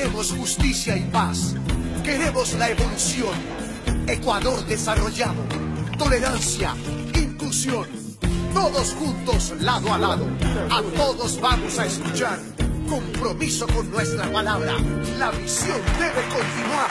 Queremos justicia y paz. Queremos la evolución. Ecuador desarrollado. Tolerancia, inclusión. Todos juntos, lado a lado. A todos vamos a escuchar. Compromiso con nuestra palabra. La misión debe continuar.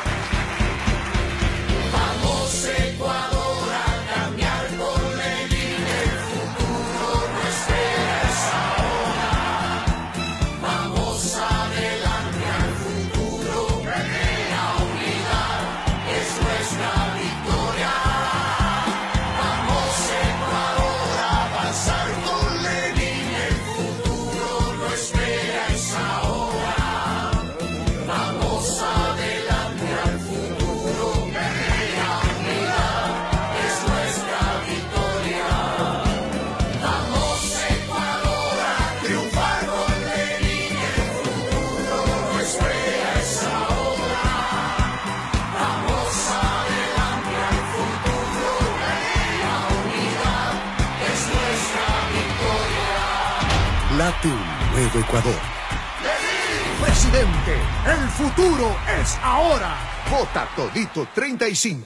Vamos, Ecuador, a cambiar con Lenin. El futuro no espera, es ahora. Vamos adelante al futuro. La unidad es nuestra victoria. Vamos, Ecuador, a avanzar con Lenin. El futuro no espera, es ahora. Vamos adelante al futuro. La unidad es nuestra victoria. Vamos, Ecuador, a triunfar con Lenin. El futuro no espera, es ahora. Vamos adelante al futuro. La unidad es nuestra victoria. Late un nuevo Ecuador. Presidente, el futuro es ahora. Vota Todito 35.